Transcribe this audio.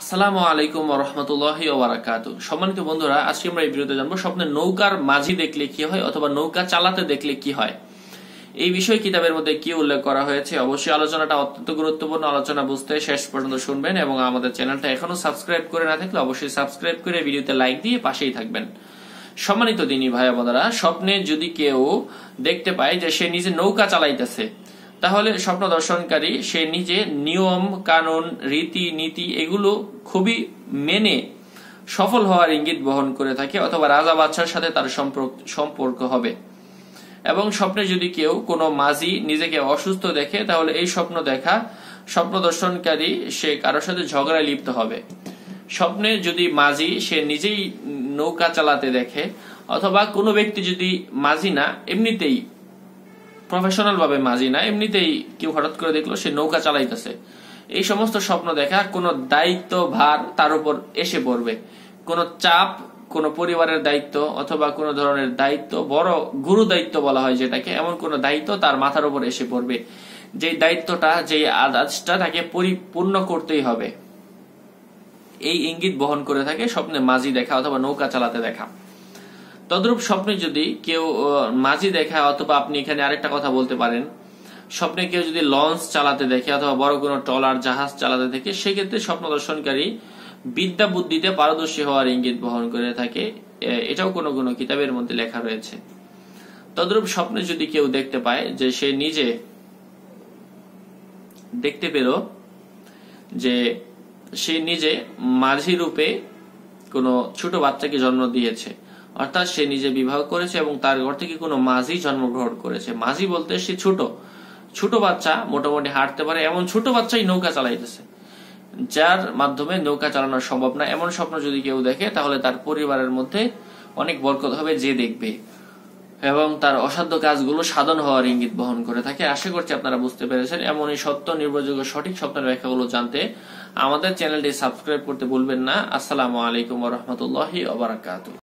আসসালামু আলাইকুম ওয়া রাহমাতুল্লাহি ওয়া বারাকাতুহু। সম্মানিত বন্ধুরা, আজকে আমরা এই ভিডিওতে জানবো স্বপ্নে নৌকার মাঝি দেখলে কি হয় অথবা নৌকা চালাতে দেখলে কি হয়। এই বিষয়ে কিতাবের মধ্যে কি উল্লেখ করা হয়েছে, অবশ্যই আলোচনাটা অত্যন্ত গুরুত্বপূর্ণ। আলোচনা বুঝতে শেষ পর্যন্ত শুনবেন এবং আমাদের চ্যানেলটা এখনো সাবস্ক্রাইব করে না থাকলে অবশ্যই সাবস্ক্রাইব করে ভিডিওতে লাইক দিয়ে পাশেই থাকবেন। সম্মানিত দিনী ভাই বোনেরা, স্বপ্নে যদি কেউ দেখতে পায় যে সে নিজে নৌকা চালাইতেছে, তাহলে স্বপ্ন দর্শনকারী সে নিজে নিয়ম কানুন রীতি নীতি এগুলো খুবই মেনে সফল হওয়ার ইঙ্গিত বহন করে থাকে অথবা রাজা বাদশার সাথে তার সম্পর্ক হবে। এবং স্বপ্নে যদি কেউ কোনো মাঝি নিজেকে অসুস্থ দেখে, তাহলে এই স্বপ্ন দেখা স্বপ্ন দর্শনকারী সে কারোর সাথে ঝগড়ায় লিপ্ত হবে। স্বপ্নে যদি মাঝি সে নিজেই নৌকা চালাতে দেখে, অথবা কোনো ব্যক্তি যদি মাঝি না, এমনিতেই প্রফেশনাল ভাবে মাঝি না, এমনিতেই কেউ হঠাৎ করে দেখলো সে নৌকা চালাইতেছে, এই সমস্ত স্বপ্ন দেখা কোনো দায়িত্ব ভার তার উপর এসে পড়বে। কোনো চাপ, কোনো পরিবারের দায়িত্ব অথবা কোনো ধরনের দায়িত্ব, বড় গুরু দায়িত্ব বলা হয় যেটাকে, এমন কোনো দায়িত্ব তার মাথার উপর এসে পড়বে, যে দায়িত্বটা, যে আদাজটা তাকে পরিপূর্ণ করতেই হবে। এই ইঙ্গিত বহন করে থাকে স্বপ্নে মাঝি দেখা অথবা নৌকা চালাতে দেখা। তদ্রূপ স্বপ্নে যদি কেউ মাঝি দেখা, অথবা আপনি এখানে আরেকটা কথা বলতে পারেন, স্বপ্নে কেউ যদি লঞ্চ চালাতে দেখে অথবা বড় কোনো ট্রলার জাহাজ চালাতে দেখে, সেক্ষেত্রে স্বপ্ন দর্শনকারী বিদ্যা বুদ্ধিতে পারদর্শী হওয়ার ইঙ্গিত বহন করে থাকে। এটাও কোনো কোনো কিতাবের মধ্যে লেখা রয়েছে। তদ্রূপ স্বপ্নে যদি কেউ দেখতে পায় যে সে নিজে দেখতে পেল যে সে নিজে মাঝি রূপে কোনো ছোট বাচ্চাকে জন্ম দিয়েছে, অর্থাৎ সে নিজে বিবাহ করেছে এবং তার ঘর থেকে কোনো মাঝি জন্মগ্রহণ করেছে। মাঝি বলতে সে ছোট বাচ্চা, মোটামুটি হাঁটতে পারে এমন ছোট বাচ্চাই নৌকা চালাইতেছে, যার মাধ্যমে নৌকা চালানো সম্ভব না, এমন স্বপ্ন যদি কেউ দেখে, তাহলে তার পরিবারের মধ্যে অনেক বরকত হবে যে দেখবে, এবং তার অসাধ্য কাজগুলো সাধন হওয়ার ইঙ্গিত বহন করে থাকে। আশা করছি আপনারা বুঝতে পেরেছেন। এমনই সত্য, নির্ভরযোগ্য, সঠিক স্বপ্নের ব্যাখ্যাগুলো জানতে আমাদের চ্যানেলটি সাবস্ক্রাইব করতে ভুলবেন না। আসসালামু আলাইকুম ওয়া রাহমাতুল্লাহি ওয়া বারাকাতুহু।